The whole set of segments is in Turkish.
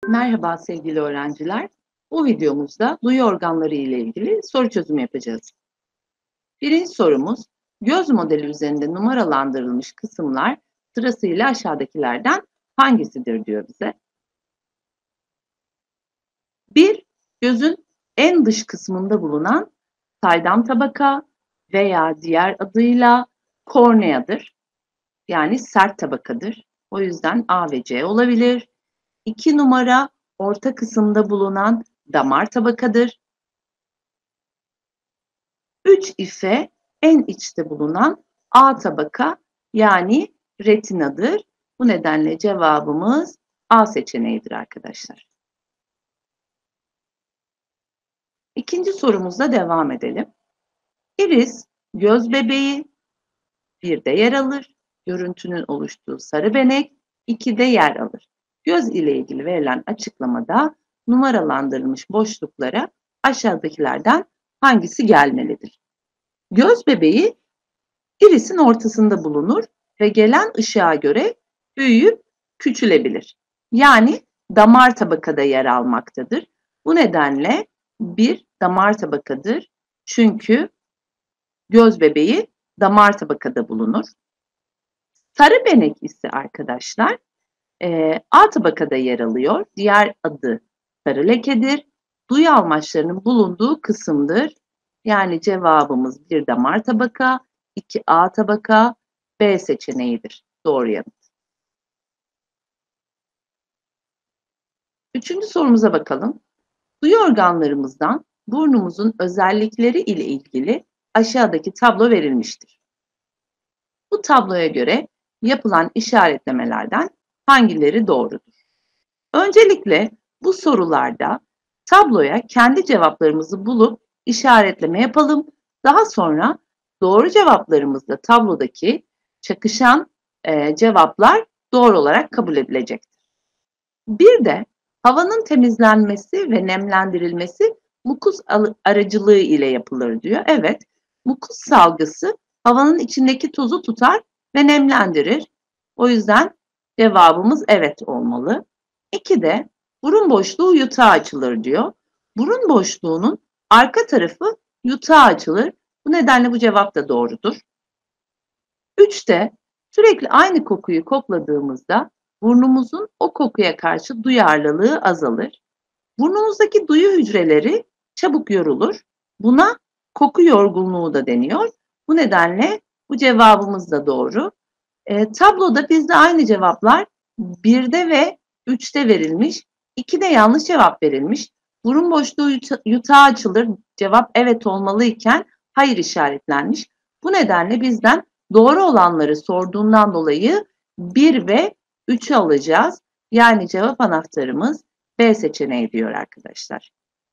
Merhaba sevgili öğrenciler. Bu videomuzda duyu organları ile ilgili soru çözümü yapacağız. Birinci sorumuz, göz modeli üzerinde numaralandırılmış kısımlar sırasıyla aşağıdakilerden hangisidir diyor bize. 1. Gözün en dış kısmında bulunan saydam tabaka veya diğer adıyla korneadır. Yani sert tabakadır. O yüzden A ve C olabilir. 2 numara orta kısımda bulunan damar tabakadır. 3 ise en içte bulunan A tabaka yani retinadır. Bu nedenle cevabımız A seçeneğidir arkadaşlar. İkinci sorumuzla devam edelim. Iris, göz bebeği 1'de yer alır. Görüntünün oluştuğu sarı benek 2'de yer alır. Göz ile ilgili verilen açıklamada numaralandırılmış boşluklara aşağıdakilerden hangisi gelmelidir? Göz bebeği irisin ortasında bulunur ve gelen ışığa göre büyüyüp küçülebilir. Yani damar tabakada yer almaktadır. Bu nedenle bir damar tabakadır. Çünkü göz bebeği damar tabakada bulunur. Sarı benek ise arkadaşlar A tabakada yer alıyor. Diğer adı sarı lekedir. Duyu almaçlarının bulunduğu kısımdır. Yani cevabımız bir damar tabaka, 2 A tabaka, B seçeneğidir. Doğru yanıt. Üçüncü sorumuza bakalım. Duyu organlarımızdan burnumuzun özellikleri ile ilgili aşağıdaki tablo verilmiştir. Bu tabloya göre yapılan işaretlemelerden hangileri doğrudur? Öncelikle bu sorularda tabloya kendi cevaplarımızı bulup işaretleme yapalım. Daha sonra doğru cevaplarımızla tablodaki çakışan cevaplar doğru olarak kabul edilecektir. Bir de havanın temizlenmesi ve nemlendirilmesi mukus aracılığı ile yapılır diyor. Evet, mukus salgısı havanın içindeki tozu tutar ve nemlendirir. O yüzden cevabımız evet olmalı. 2 de burun boşluğu yutağa açılır diyor. Burun boşluğunun arka tarafı yutağa açılır. Bu nedenle bu cevap da doğrudur. 3 de sürekli aynı kokuyu kokladığımızda burnumuzun o kokuya karşı duyarlılığı azalır. Burnumuzdaki duyu hücreleri çabuk yorulur. Buna koku yorgunluğu da deniyor. Bu nedenle bu cevabımız da doğru. Tabloda bizde aynı cevaplar 1'de ve 3'te verilmiş. 2'de yanlış cevap verilmiş. Burun boşluğu yutağa açılır. Cevap evet olmalıyken hayır işaretlenmiş. Bu nedenle bizden doğru olanları sorduğundan dolayı 1 ve 3'ü alacağız. Yani cevap anahtarımız B seçeneği diyor arkadaşlar.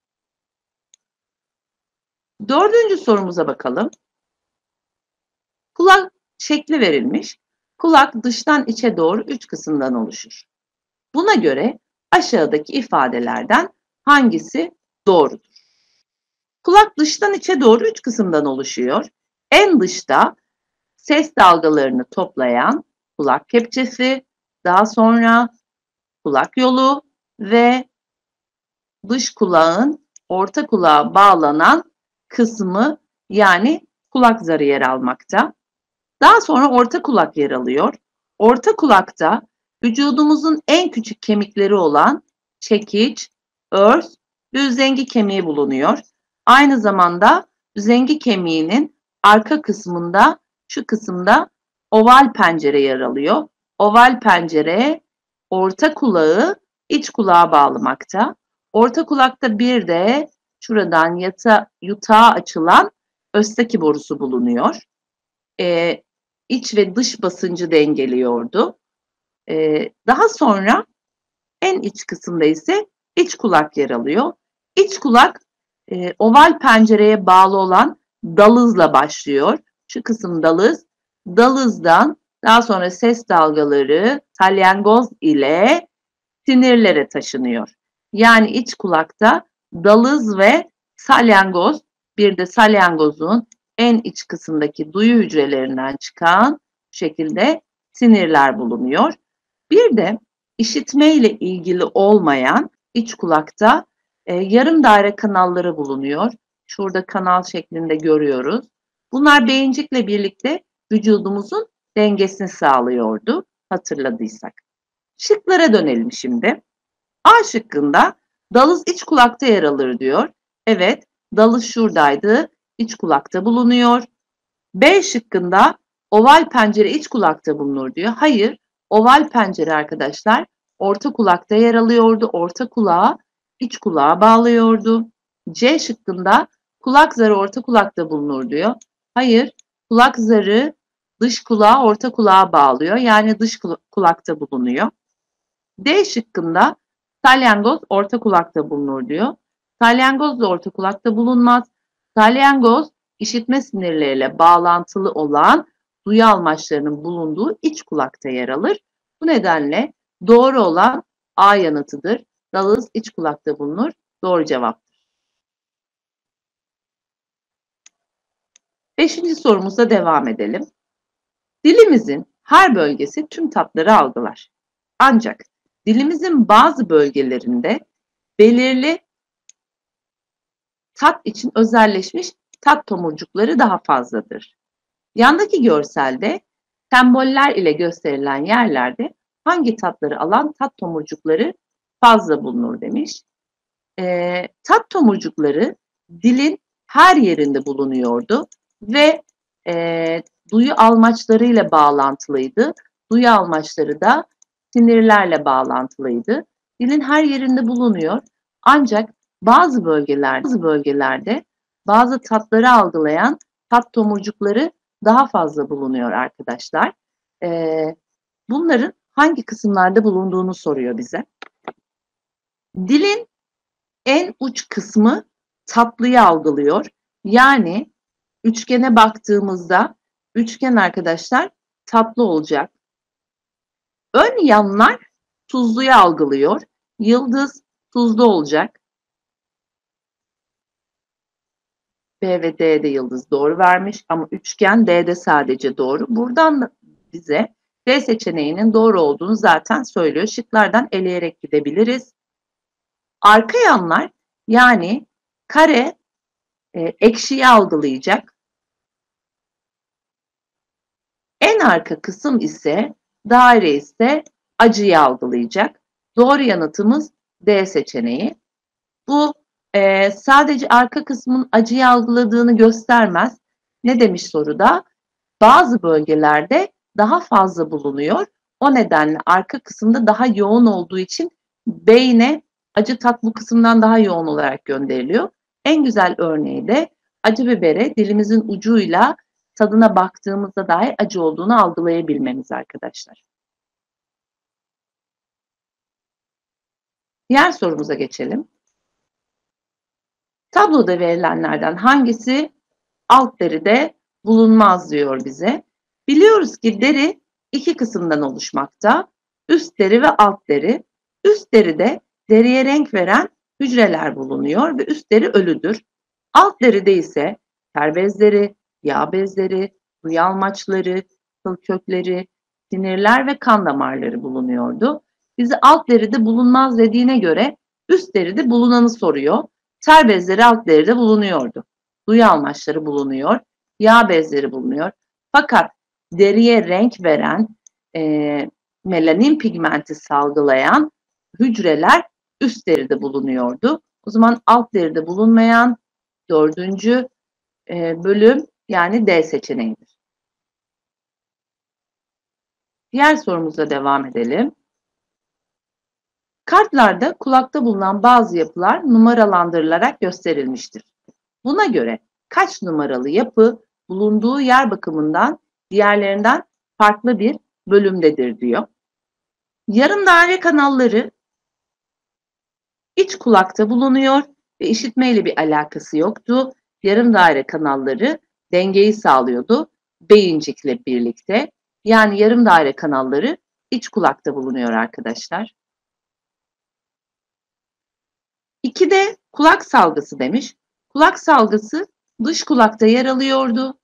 Dördüncü sorumuza bakalım. Kulak şekli verilmiş. Kulak dıştan içe doğru 3 kısımdan oluşur. Buna göre aşağıdaki ifadelerden hangisi doğrudur? Kulak dıştan içe doğru 3 kısımdan oluşuyor. En dışta ses dalgalarını toplayan kulak kepçesi, daha sonra kulak yolu ve dış kulağın orta kulağa bağlanan kısmı yani kulak zarı yer almakta. Daha sonra orta kulak yer alıyor. Orta kulakta vücudumuzun en küçük kemikleri olan çekiç, örs ve üzengi kemiği bulunuyor. Aynı zamanda üzengi kemiğinin arka kısmında, şu kısımda oval pencere yer alıyor. Oval pencere orta kulağı iç kulağa bağlamakta. Orta kulakta bir de şuradan yutağa açılan Östaki borusu bulunuyor. İç ve dış basıncı dengeliyordu. Daha sonra en iç kısımda ise iç kulak yer alıyor. İç kulak oval pencereye bağlı olan dalızla başlıyor. Şu kısım dalız. Dalızdan daha sonra ses dalgaları salyangoz ile sinirlere taşınıyor. Yani iç kulakta dalız ve salyangoz, bir de salyangozun en iç kısımdaki duyu hücrelerinden çıkan şekilde sinirler bulunuyor. Bir de işitme ile ilgili olmayan iç kulakta yarım daire kanalları bulunuyor. Şurada kanal şeklinde görüyoruz. Bunlar beyincikle birlikte vücudumuzun dengesini sağlıyordu, hatırladıysak. Şıklara dönelim şimdi. A şıkkında dalız iç kulakta yer alır diyor. Evet, dalız şuradaydı, iç kulakta bulunuyor. B şıkkında oval pencere iç kulakta bulunur diyor. Hayır, oval pencere arkadaşlar orta kulakta yer alıyordu. Orta kulağı iç kulağa bağlıyordu. C şıkkında kulak zarı orta kulakta bulunur diyor. Hayır, kulak zarı dış kulağı orta kulağa bağlıyor. Yani dış kulakta bulunuyor. D şıkkında salyangoz orta kulakta bulunur diyor. Salyangoz da orta kulakta bulunmaz. Salyangoz işitme sinirleriyle bağlantılı olan duyu almaçlarının bulunduğu iç kulakta yer alır. Bu nedenle doğru olan A yanıtıdır. Dalız iç kulakta bulunur. Doğru cevaptır. 5. sorumuzda devam edelim. Dilimizin her bölgesi tüm tatları algılar. Ancak dilimizin bazı bölgelerinde belirli tat için özelleşmiş tat tomurcukları daha fazladır. Yandaki görselde semboller ile gösterilen yerlerde hangi tatları alan tat tomurcukları fazla bulunur demiş. Tat tomurcukları dilin her yerinde bulunuyordu ve duyu almaçlarıyla bağlantılıydı. Duyu almaçları da sinirlerle bağlantılıydı. Dilin her yerinde bulunuyor. Ancak bazı bölgelerde bazı tatları algılayan tat tomurcukları daha fazla bulunuyor arkadaşlar. Bunların hangi kısımlarda bulunduğunu soruyor bize. Dilin en uç kısmı tatlıyı algılıyor. Yani üçgene baktığımızda üçgen arkadaşlar tatlı olacak. Ön yanlar tuzluyu algılıyor. Yıldız tuzlu olacak. B ve D'de yıldız doğru vermiş ama üçgen D'de sadece doğru. Buradan da bize D seçeneğinin doğru olduğunu zaten söylüyor. Şıklardan eleyerek gidebiliriz. Arka yanlar yani kare ekşiyi algılayacak. En arka kısım ise daire ise acıyı algılayacak. Doğru yanıtımız D seçeneği. Bu sadece arka kısmın acıyı algıladığını göstermez. Ne demiş soruda? Bazı bölgelerde daha fazla bulunuyor. O nedenle arka kısımda daha yoğun olduğu için beyne acı tat bu kısımdan daha yoğun olarak gönderiliyor. En güzel örneği de acı bibere dilimizin ucuyla tadına baktığımızda dahi acı olduğunu algılayabilmemiz arkadaşlar. Diğer sorumuza geçelim. Tabloda verilenlerden hangisi alt deride bulunmaz diyor bize. Biliyoruz ki deri iki kısımdan oluşmakta. Üst deri ve alt deri. Üst deride deriye renk veren hücreler bulunuyor ve üst deri ölüdür. Alt deride ise ter bezleri, yağ bezleri, duyu almaçları, kıl kökleri, sinirler ve kan damarları bulunuyordu. Bizi alt deride bulunmaz dediğine göre üst deride bulunanı soruyor. Ter bezleri alt deride bulunuyordu. Duyu almaçları bulunuyor. Yağ bezleri bulunuyor. Fakat deriye renk veren melanin pigmenti salgılayan hücreler üst deride bulunuyordu. O zaman alt deride bulunmayan dördüncü bölüm yani D seçeneğidir. Diğer sorumuza devam edelim. Kartlarda kulakta bulunan bazı yapılar numaralandırılarak gösterilmiştir. Buna göre kaç numaralı yapı bulunduğu yer bakımından diğerlerinden farklı bir bölümdedir diyor. Yarım daire kanalları iç kulakta bulunuyor ve işitmeyle bir alakası yoktu. Yarım daire kanalları dengeyi sağlıyordu beyincikle birlikte. Yani yarım daire kanalları iç kulakta bulunuyor arkadaşlar. 2'de kulak salgısı demiş. Kulak salgısı dış kulakta yer alıyordu.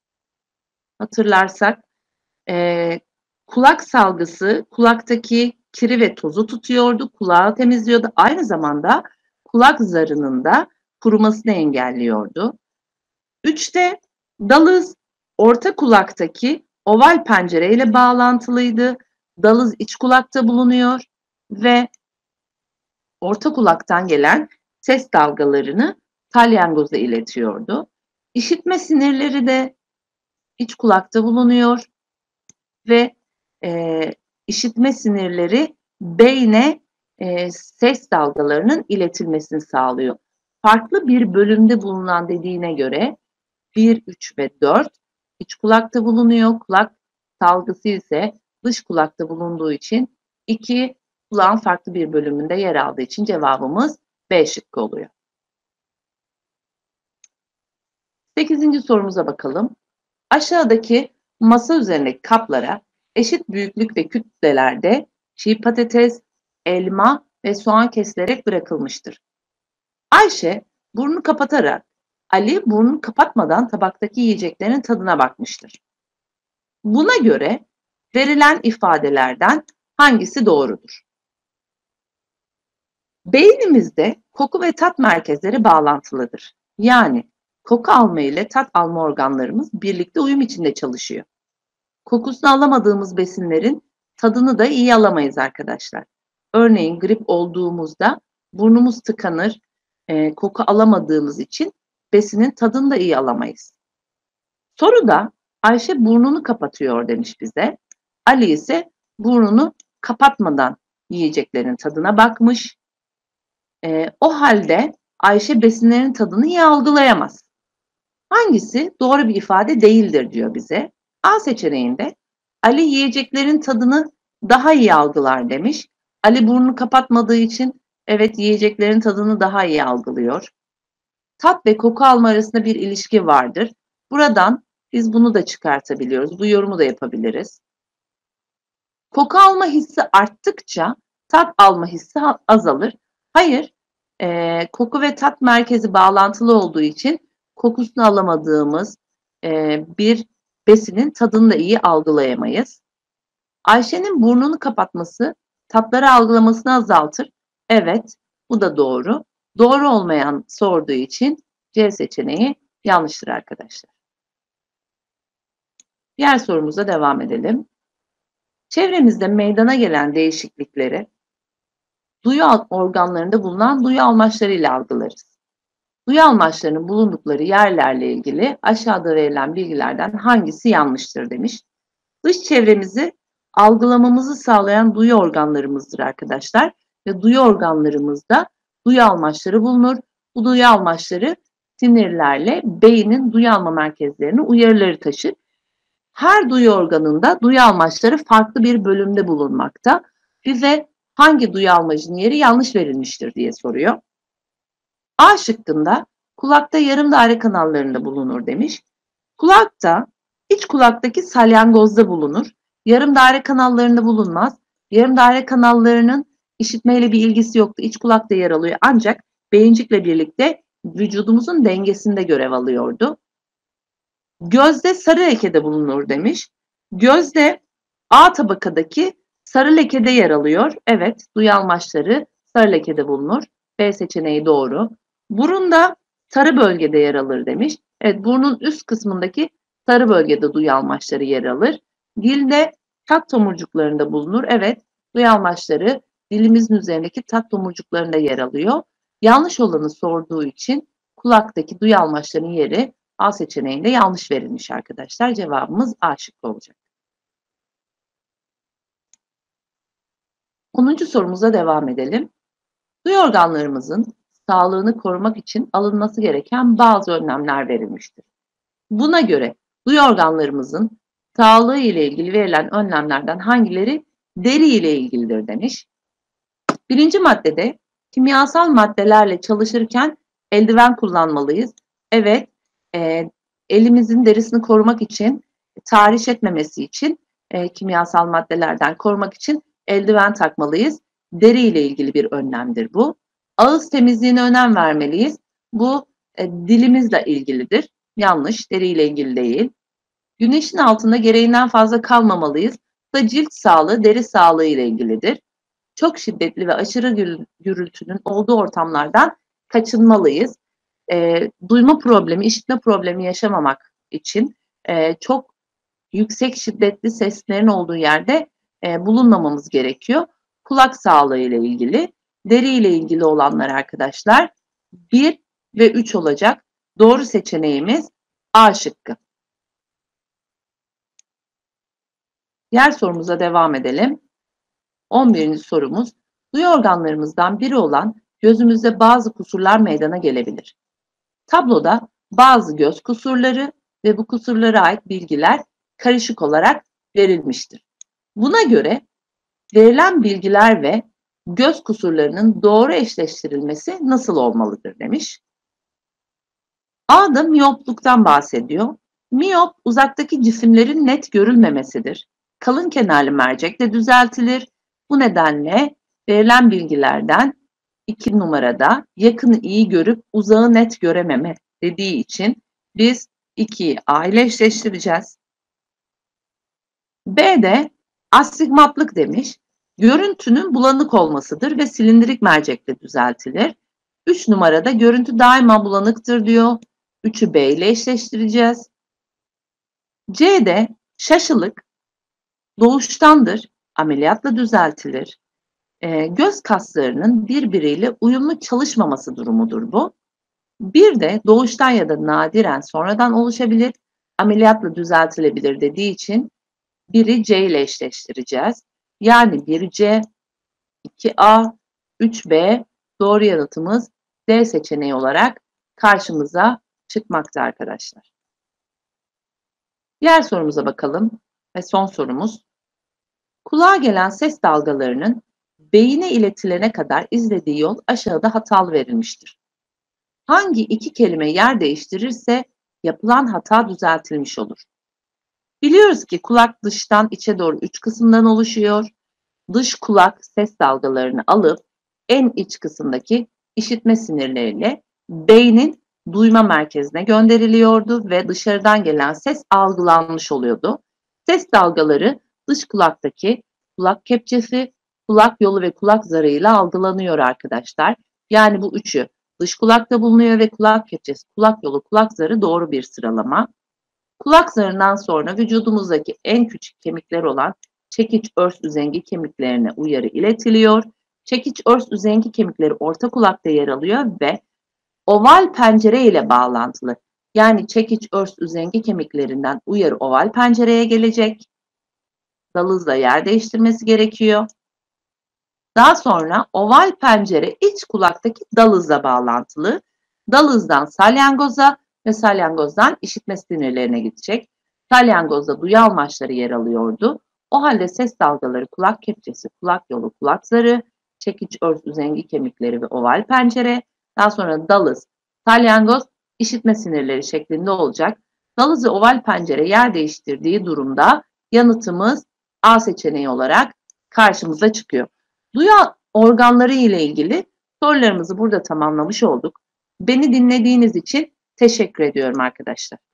Hatırlarsak kulak salgısı kulaktaki kiri ve tozu tutuyordu, kulağı temizliyordu. Aynı zamanda kulak zarının da kurumasını engelliyordu. 3'te dalız orta kulaktaki oval pencereyle bağlantılıydı. Dalız iç kulakta bulunuyor ve orta kulaktan gelen ses dalgalarını salyangoza iletiyordu. İşitme sinirleri de iç kulakta bulunuyor ve işitme sinirleri beyne ses dalgalarının iletilmesini sağlıyor. Farklı bir bölümde bulunan dediğine göre 1, 3 ve 4 iç kulakta bulunuyor. Kulak salgısı ise dış kulakta bulunduğu için 2 kulağın farklı bir bölümünde yer aldığı için cevabımız B şıkkı oluyor. 8. sorumuza bakalım. Aşağıdaki masa üzerindeki kaplara eşit büyüklük ve kütlelerde çiğ patates, elma ve soğan kesilerek bırakılmıştır. Ayşe burnunu kapatarak Ali burnunu kapatmadan tabaktaki yiyeceklerin tadına bakmıştır. Buna göre verilen ifadelerden hangisi doğrudur? Beynimizde koku ve tat merkezleri bağlantılıdır. Yani koku alma ile tat alma organlarımız birlikte uyum içinde çalışıyor. Kokusunu alamadığımız besinlerin tadını da iyi alamayız arkadaşlar. Örneğin grip olduğumuzda burnumuz tıkanır, koku alamadığımız için besinin tadını da iyi alamayız. Soruda Ayşe burnunu kapatıyor demiş bize. Ali ise burnunu kapatmadan yiyeceklerin tadına bakmış. O halde Ayşe besinlerin tadını iyi algılayamaz. Hangisi doğru bir ifade değildir diyor bize. A seçeneğinde Ali yiyeceklerin tadını daha iyi algılar demiş. Ali burnunu kapatmadığı için evet yiyeceklerin tadını daha iyi algılıyor. Tat ve koku alma arasında bir ilişki vardır. Buradan biz bunu da çıkartabiliyoruz. Bu yorumu da yapabiliriz. Koku alma hissi arttıkça tat alma hissi azalır. Hayır, koku ve tat merkezi bağlantılı olduğu için kokusunu alamadığımız bir besinin tadını da iyi algılayamayız. Ayşe'nin burnunu kapatması tatları algılamasını azaltır. Evet, bu da doğru. Doğru olmayan sorduğu için C seçeneği yanlıştır arkadaşlar. Diğer sorumuza devam edelim. Çevremizde meydana gelen değişiklikleri duyu organlarında bulunan duyu almaçlarıyla algılarız. Duyu almaçlarının bulundukları yerlerle ilgili aşağıda verilen bilgilerden hangisi yanlıştır demiş. Dış çevremizi algılamamızı sağlayan duyu organlarımızdır arkadaşlar. Ve duyu organlarımızda duyu almaçları bulunur. Bu duyu almaçları sinirlerle beynin duyu alma merkezlerine uyarıları taşır. Her duyu organında duyu almaçları farklı bir bölümde bulunmakta. Bize hangi duyu almacının yeri yanlış verilmiştir diye soruyor. A şıkkında kulakta yarım daire kanallarında bulunur demiş. Kulakta iç kulaktaki salyangozda bulunur. Yarım daire kanallarında bulunmaz. Yarım daire kanallarının işitmeyle bir ilgisi yoktu. İç kulakta yer alıyor ancak beyincikle birlikte vücudumuzun dengesinde görev alıyordu. Gözde sarı lekede bulunur demiş. Gözde A tabakadaki sarı lekede yer alıyor. Evet, duyu almaçları sarı lekede bulunur. B seçeneği doğru. Burunda sarı bölgede yer alır demiş. Evet, burnun üst kısmındaki sarı bölgede duyu almaçları yer alır. Dilde tat tomurcuklarında bulunur. Evet, duyu almaçları dilimizin üzerindeki tat tomurcuklarında yer alıyor. Yanlış olanı sorduğu için kulaktaki duyu almaçlarının yeri A seçeneğinde yanlış verilmiş arkadaşlar. Cevabımız A şıkkı olacak. 10. sorumuza devam edelim. Duyu organlarımızın sağlığını korumak için alınması gereken bazı önlemler verilmiştir. Buna göre duyu organlarımızın sağlığı ile ilgili verilen önlemlerden hangileri deri ile ilgilidir demiş. Birinci maddede kimyasal maddelerle çalışırken eldiven kullanmalıyız. Evet, elimizin derisini korumak için, tahriş etmemesi için, kimyasal maddelerden korumak için eldiven takmalıyız. Deri ile ilgili bir önlemdir bu. Ağız temizliğine önem vermeliyiz. Bu dilimizle ilgilidir. Yanlış, deri ile ilgili değil. Güneşin altında gereğinden fazla kalmamalıyız. Bu da cilt sağlığı, deri sağlığı ile ilgilidir. çok şiddetli ve aşırı gürültünün olduğu ortamlardan kaçınmalıyız. Duyma problemi, işitme problemi yaşamamak için çok yüksek şiddetli seslerin olduğu yerde bulunmamamız gerekiyor. Kulak sağlığı ile ilgili, deri ile ilgili olanlar arkadaşlar 1 ve 3 olacak. Doğru seçeneğimiz A şıkkı. Diğer sorumuza devam edelim. 11. sorumuz, duyu organlarımızdan biri olan gözümüzde bazı kusurlar meydana gelebilir. Tabloda bazı göz kusurları ve bu kusurlara ait bilgiler karışık olarak verilmiştir. Buna göre verilen bilgiler ve göz kusurlarının doğru eşleştirilmesi nasıl olmalıdır demiş. A'da miyopluktan bahsediyor. Miyop uzaktaki cisimlerin net görülmemesidir. Kalın kenarlı mercekle düzeltilir. Bu nedenle verilen bilgilerden 2 numarada yakını iyi görüp uzağı net görememe dediği için biz 2'yi A ile eşleştireceğiz. B'de astigmatlık demiş. Görüntünün bulanık olmasıdır ve silindirik mercekle düzeltilir. 3 numarada görüntü daima bulanıktır diyor. 3'ü B ile eşleştireceğiz. C'de şaşılık doğuştandır, ameliyatla düzeltilir. Göz kaslarının birbiriyle uyumlu çalışmaması durumudur bu. Bir de doğuştan ya da nadiren sonradan oluşabilir, ameliyatla düzeltilebilir dediği için biri C ile eşleştireceğiz. Yani 1C, 2A, 3B doğru yanıtımız D seçeneği olarak karşımıza çıkmakta arkadaşlar. Diğer sorumuza bakalım ve son sorumuz. Kulağa gelen ses dalgalarının beyine iletilene kadar izlediği yol aşağıda hatalı verilmiştir. Hangi iki kelime yer değiştirirse yapılan hata düzeltilmiş olur? Biliyoruz ki kulak dıştan içe doğru 3 kısımdan oluşuyor. Dış kulak ses dalgalarını alıp en iç kısımdaki işitme sinirleriyle beynin duyma merkezine gönderiliyordu ve dışarıdan gelen ses algılanmış oluyordu. Ses dalgaları dış kulaktaki kulak kepçesi, kulak yolu ve kulak zarıyla algılanıyor arkadaşlar. Yani bu üçü dış kulakta bulunuyor ve kulak kepçesi, kulak yolu, kulak zarı doğru bir sıralama. Kulak zarından sonra vücudumuzdaki en küçük kemikler olan çekiç örs üzengi kemiklerine uyarı iletiliyor. Çekiç örs üzengi kemikleri orta kulakta yer alıyor ve oval pencere ile bağlantılı. Yani çekiç örs üzengi kemiklerinden uyarı oval pencereye gelecek. Dalızla yer değiştirmesi gerekiyor. Daha sonra oval pencere iç kulaktaki dalızla bağlantılı. Dalızdan salyangoza ve salyangozdan işitme sinirlerine gidecek. Salyangozda duyu almaçları yer alıyordu. O halde ses dalgaları kulak kepçesi, kulak yolu, kulak zarı, çekiç örs üzengi kemikleri ve oval pencere. Daha sonra dalız, salyangoz, işitme sinirleri şeklinde olacak. Dalız ve oval pencere yer değiştirdiği durumda yanıtımız A seçeneği olarak karşımıza çıkıyor. Duyu organları ile ilgili sorularımızı burada tamamlamış olduk. Beni dinlediğiniz için teşekkür ediyorum arkadaşlar.